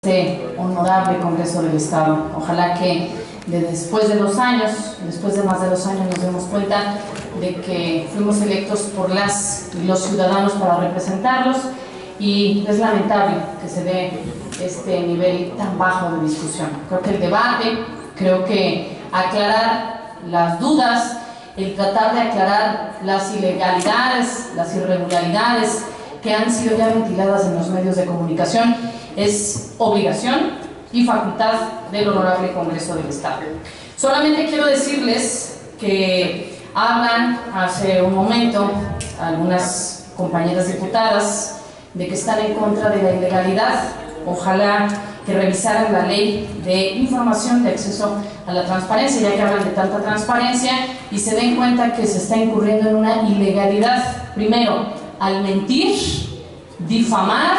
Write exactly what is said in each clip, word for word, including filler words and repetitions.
Este honorable Congreso del Estado. Ojalá que de después de dos años, después de más de dos años, nos demos cuenta de que fuimos electos por las y los ciudadanos para representarlos, y es lamentable que se dé este nivel tan bajo de discusión. Creo que el debate, creo que aclarar las dudas, el tratar de aclarar las ilegalidades, las irregularidades que han sido ya ventiladas en los medios de comunicación, es obligación y facultad del honorable Congreso del Estado. Solamente quiero decirles que hablan hace un momento algunas compañeras diputadas de que están en contra de la ilegalidad. Ojalá que revisaran la ley de información de acceso a la transparencia, ya que hablan de tanta transparencia, y se den cuenta que se está incurriendo en una ilegalidad. Primero, al mentir, difamar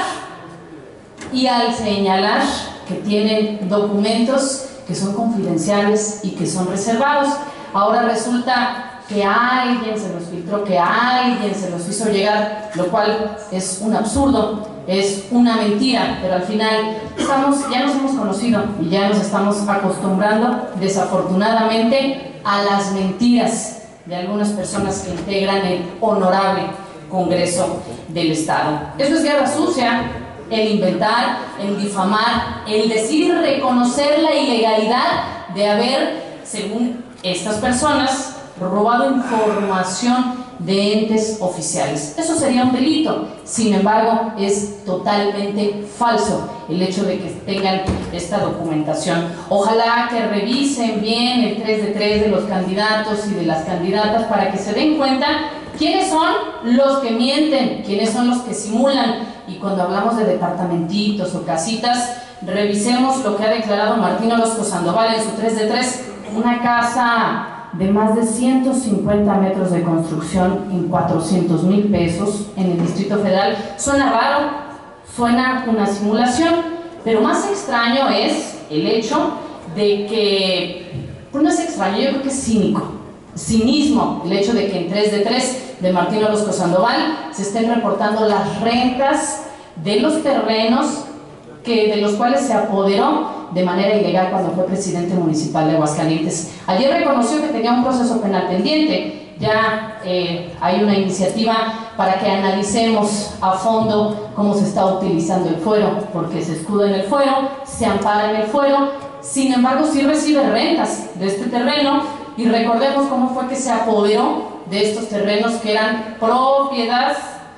y al señalar que tienen documentos que son confidenciales y que son reservados. Ahora resulta que a alguien se los filtró, que a alguien se los hizo llegar, lo cual es un absurdo, es una mentira, pero al final estamos, ya nos hemos conocido y ya nos estamos acostumbrando, desafortunadamente, a las mentiras de algunas personas que integran el honorable Congreso del Estado. Eso es guerra sucia, el inventar, el difamar, el decir y reconocer la ilegalidad de haber, según estas personas, robado información de entes oficiales. Eso sería un delito. Sin embargo, es totalmente falso el hecho de que tengan esta documentación. Ojalá que revisen bien el tres de tres de los candidatos y de las candidatas para que se den cuenta quiénes son los que mienten, quiénes son los que simulan. Y cuando hablamos de departamentitos o casitas, revisemos lo que ha declarado Martín Orozco Sandoval en su tres de tres, una casa de más de ciento cincuenta metros de construcción en cuatrocientos mil pesos en el Distrito Federal. Suena raro, suena una simulación, pero más extraño es el hecho de que, pues no es extraño, yo creo que es cínico, cinismo, el hecho de que en tres de tres de Martín Orozco Sandoval se estén reportando las rentas de los terrenos que, de los cuales se apoderó de manera ilegal cuando fue presidente municipal de Aguascalientes. Ayer reconoció que tenía un proceso penal pendiente. Ya eh, hay una iniciativa para que analicemos a fondo cómo se está utilizando el fuero, porque se escuda en el fuero, se ampara en el fuero. Sin embargo, sí recibe rentas de este terreno, y recordemos cómo fue que se apoderó de estos terrenos que eran propiedad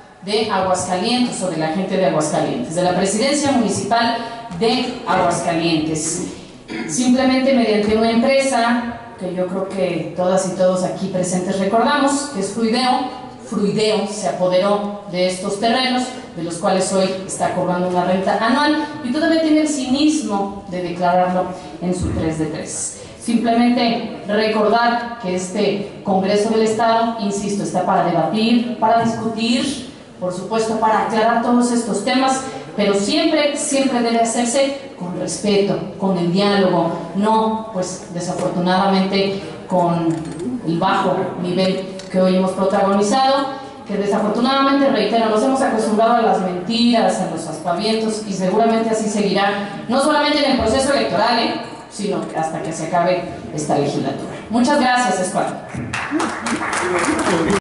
de Aguascalientes o de la gente de Aguascalientes, de la presidencia municipal de Aguascalientes, simplemente mediante una empresa que yo creo que todas y todos aquí presentes recordamos, que es Fruideo. Fruideo se apoderó de estos terrenos, de los cuales hoy está cobrando una renta anual, y todavía tiene el cinismo de declararlo en su tres de tres. Simplemente recordar que este Congreso del Estado, insisto, está para debatir, para discutir, por supuesto para aclarar todos estos temas, pero siempre, siempre debe hacerse con respeto, con el diálogo, no, pues desafortunadamente, con el bajo nivel que hoy hemos protagonizado, que desafortunadamente, reitero, nos hemos acostumbrado a las mentiras, a los aspavientos, y seguramente así seguirá, no solamente en el proceso electoral, ¿eh? sino hasta que se acabe esta legislatura. Muchas gracias, Escuadra.